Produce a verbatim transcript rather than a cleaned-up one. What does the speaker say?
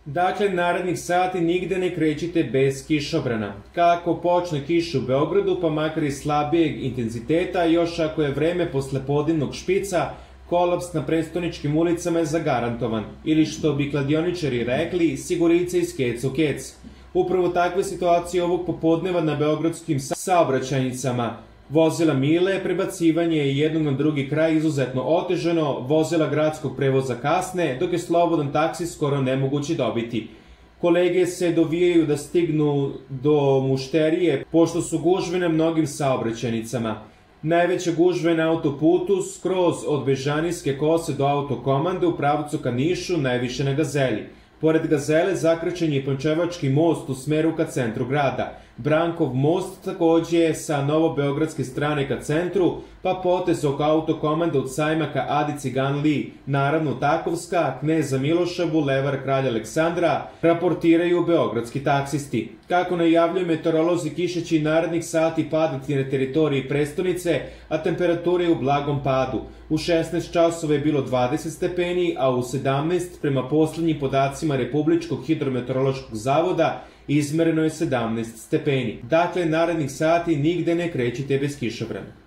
Dakle, narednih sati nigde ne krećite bez kišobrana. Kako počne kiša u Beogradu, pa makar i slabijeg intenziteta, još ako je vreme posle podnevnog špica, kolaps na prestoničkim ulicama je zagarantovan. Ili što bi kladioničari rekli, sigurice iz keca u kec. Upravo takve situacije ovog popodneva na beogradskim saobraćajnicama. Vozila Mile, prebacivanje jednog na drugi kraj izuzetno otežano, vozila gradskog prevoza kasne, dok je slobodan taksi skoro nemoguće dobiti. Kolege se dovijaju da stignu do mušterije, pošto su gužve na mnogim saobraćajnicama. Najveća gužva je na autoputu, skroz od Bežanijske kose do autokomande u pravcu ka Nišu, najviše na Gazeli. Pored Gazele zakrčen je Pančevački most u smeru ka centru grada. Brankov most takođe sa novobeogradske strane ka centru, pa potez oko autokomande od Sajma ka Adi Cigan Li, naravno Takovska, Kneza Miloša, Bulevar Kralja Aleksandra, raportiraju beogradski taksisti. Kako najavljuju meteorolozi, kiša će i narednih sati padati na teritoriji prestonice, a temperatura je u blagom padu. U šesnaest časova je bilo dvadeset stepeni, a u sedamnaest, prema poslednjim podacima Republičkog hidrometeorološkog zavoda, izmereno je sedamnaest stepeni. Dakle, narednih sati nigde ne krećite bez kišobrana.